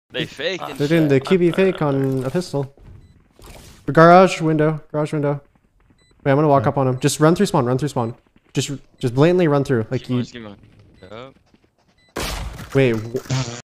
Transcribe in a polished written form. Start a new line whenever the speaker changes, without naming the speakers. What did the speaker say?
They fake.
They're doing the QB fake on a pistol. Garage window. Garage window. Wait, I'm gonna walk up on him. Just run through spawn. Run through spawn. Just blatantly run through. Like you.
Yep.
Wait.